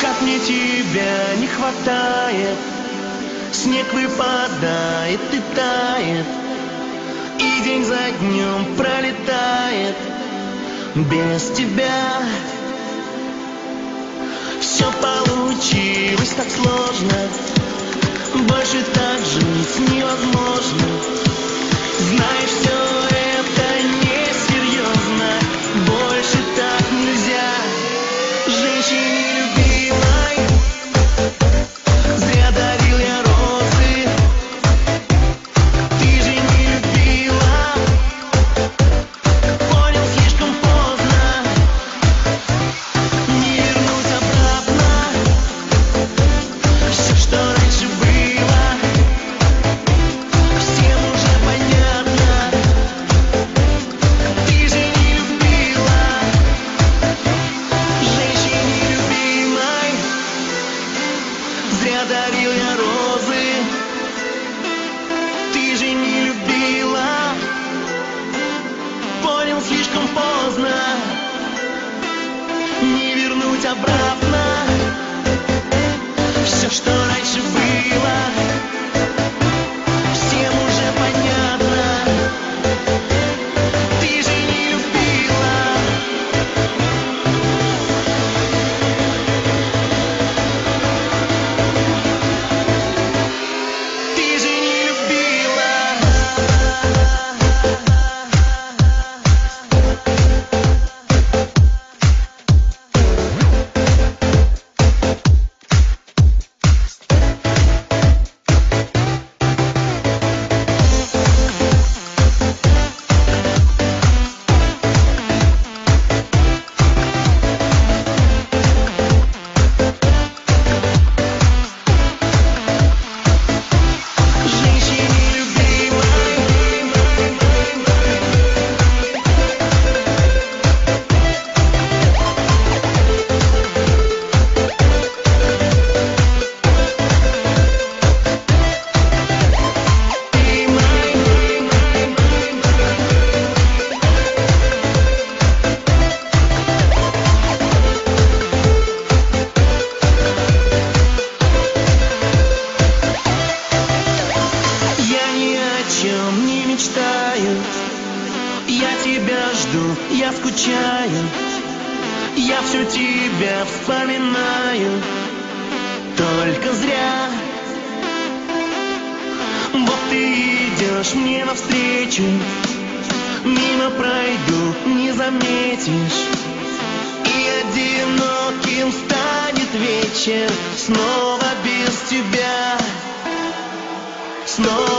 Как мне тебя не хватает. Снег выпадает и тает, и день за днем пролетает без тебя. Все получилось так сложно, больше так жить невозможно. Знаешь, все это несерьезно, больше так нельзя. Женщине любимой зря дарил я розы. Ты же не любила, понял слишком поздно. Не вернуть обратно все, что раньше было. Всем уже понятно. Ты же не любила. Женщине любимой зря дарил я розы. Ты же не любила, понял слишком поздно. Не вернуть обратно все, что раньше было. Всем уже понятно. Ты же не любила. Ты же не любила. Женщине любимой я ни о чем не мечтаю. Я тебя жду, я скучаю. Я все тебя вспоминаю. Только зря. Вот ты идешь мне навстречу, мимо пройду, не заметишь. И одиноким станет вечер снова без тебя. Снова